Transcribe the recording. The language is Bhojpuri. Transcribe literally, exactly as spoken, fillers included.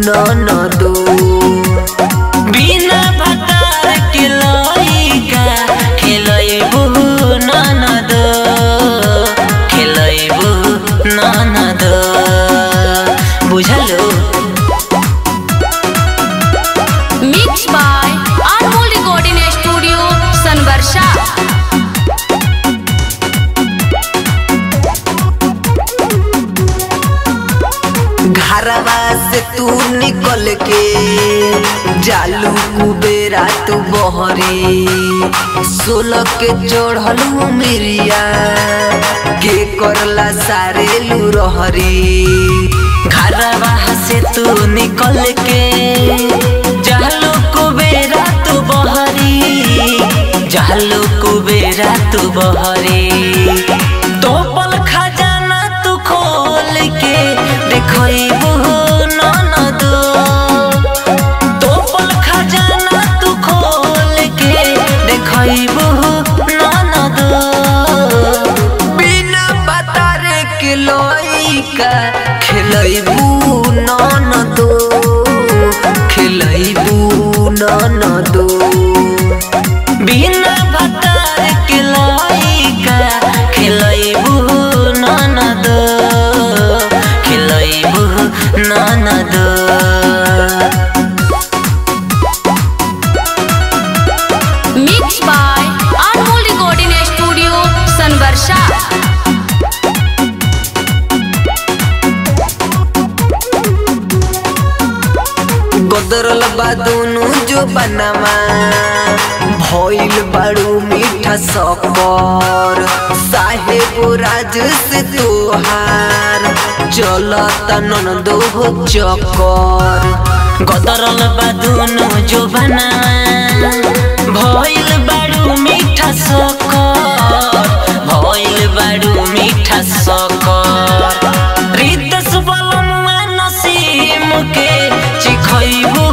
ननदो बिना भतार के लइका खेलैबू ननदो खेलैबू ननदो बुझलो। Mix by Anmol recording studio Sanvarsha. घरवा से तू निकल के जालू कुबेरा तू बहरी सोलह के चढ़लू मिरिया के करला सारे लू रहरी। घरवा से तू निकल के जालू कुबेरा तू बहरी जालू कुबेरा तू बहरी। तो पल खजाना तू खोल के देखैबू ननदो तो पल खजाना तू खोल के देखैबू ननदो बिना बतारे के लइका खेलैबू ननदो खेलैबू ननदो बिना बतारे के लइका खेलैबू ननदो खेलैबू ननदो। Mix by Anmol recording studio Sanvarsha. गदरल बा दोनों जो बनवा भइल बाड़ू मीठा सकर साहेब राज से तोहार चलता ननदो हो चक्कर। गदरल बा दोनों जो बनवा भइल बाड़ू मीठा सकर भइल बाड़ू मीठा सकर। रितेश बलमुआ नसीम के चिखैबू